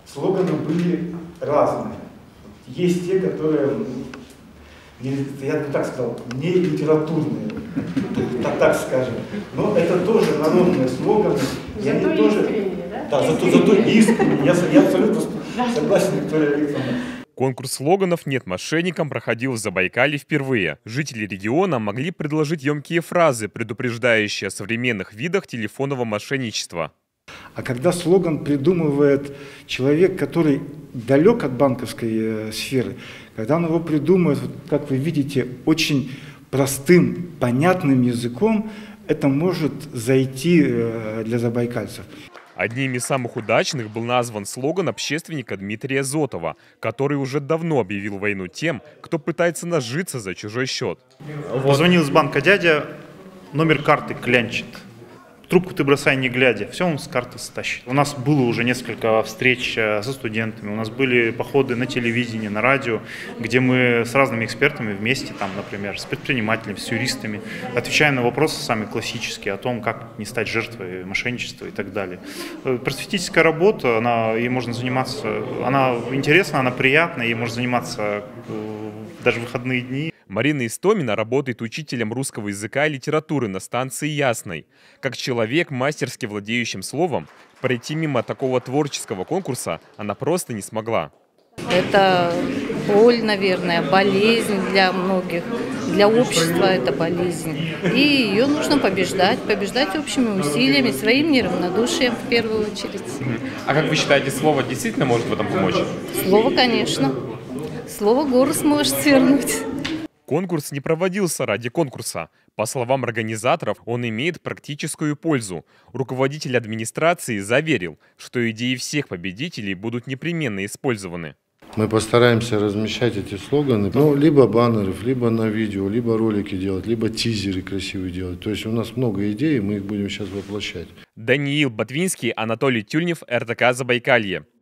Слоганы были разные. Есть те, которые, я бы так сказал, не литературные, так скажем. Но это тоже народные слоганы. И зато они тоже, искренние, да? Да, зато искренние. Я абсолютно согласен, Виктория Викторовна. Конкурс слоганов «Нет мошенникам» проходил в Забайкалье впервые. Жители региона могли предложить емкие фразы, предупреждающие о современных видах телефонного мошенничества. А когда слоган придумывает человек, который далек от банковской сферы, когда он его придумывает, как вы видите, очень простым, понятным языком, это может зайти для забайкальцев. Одним из самых удачных был назван слоган общественника Дмитрия Зотова, который уже давно объявил войну тем, кто пытается нажиться за чужой счет. Позвонил из банка дядя, номер карты клянчит. Трубку ты бросай не глядя, все он с карты стащит. У нас было уже несколько встреч со студентами, у нас были походы на телевидении, на радио, где мы с разными экспертами вместе, там, например, с предпринимателями, с юристами, отвечаем на вопросы самые классические о том, как не стать жертвой мошенничества и так далее. Просветительская работа, ей можно заниматься, она интересна, она приятна, ей можно заниматься даже в выходные дни. Марина Истомина работает учителем русского языка и литературы на станции Ясной. Как человек, мастерски владеющим словом, пройти мимо такого творческого конкурса она просто не смогла. Это боль, наверное, болезнь для многих. Для общества это болезнь. И ее нужно побеждать общими усилиями, своим неравнодушием в первую очередь. А как вы считаете, слово действительно может в этом помочь? Слово, конечно. Слово гору сможет свернуть. Конкурс не проводился ради конкурса. По словам организаторов, он имеет практическую пользу. Руководитель администрации заверил, что идеи всех победителей будут непременно использованы. Мы постараемся размещать эти слоганы, либо баннеров, либо на видео, либо ролики делать, либо тизеры красивые делать. То есть у нас много идей, мы их будем сейчас воплощать. Даниил Ботвинский, Анатолий Тюльнев, РТК Забайкалье.